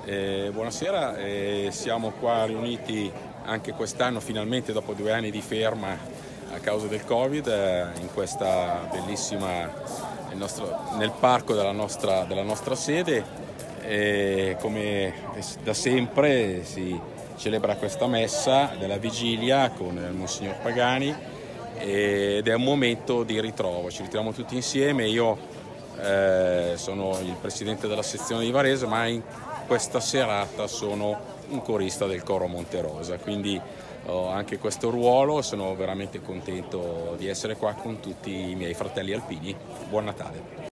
Buonasera, siamo qua riuniti anche quest'anno finalmente dopo 2 anni di ferma a causa del Covid in questa bellissima, nel parco della nostra sede. Come da sempre si celebra questa messa della vigilia con il Monsignor Pagani ed è un momento di ritrovo, ci ritroviamo tutti insieme. Io sono il presidente della sezione di Varese, ma in questa serata sono un corista del coro Monterosa, quindi ho anche questo ruolo e sono veramente contento di essere qua con tutti i miei fratelli alpini. Buon Natale!